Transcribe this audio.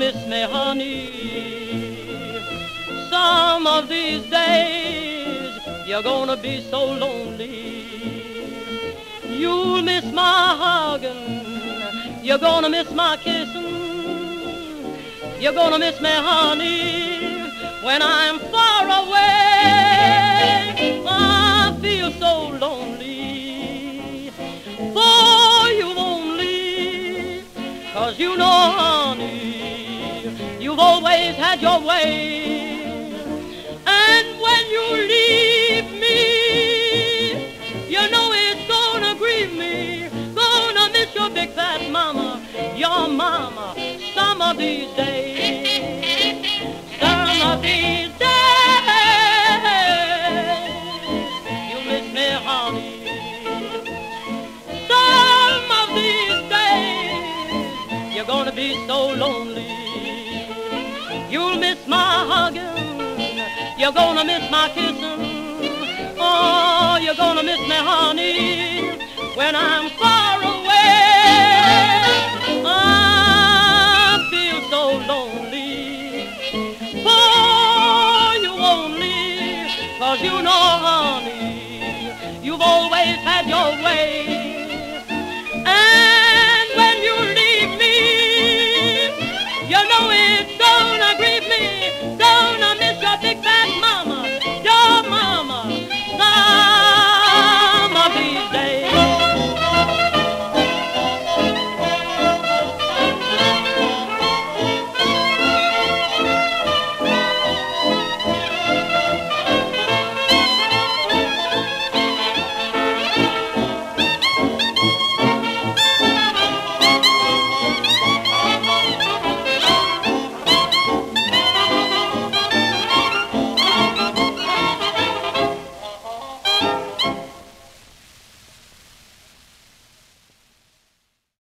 miss me, honey. Some of these days you're gonna be so lonely. You'll miss my hugging, you're gonna miss my kissing, you're gonna miss me, honey, when I'm far away. I feel so lonely for you only, 'cause you know, honey, you've always had your way. And when you leave me, you know it's gonna grieve me. Gonna miss your big fat mama, your mama, some of these days. Some of these days, you miss me, honey. Some of these days, you're gonna be so lonely. You'll miss my hugging, you're gonna miss my kissing. Oh, you're gonna miss me, honey, when I'm far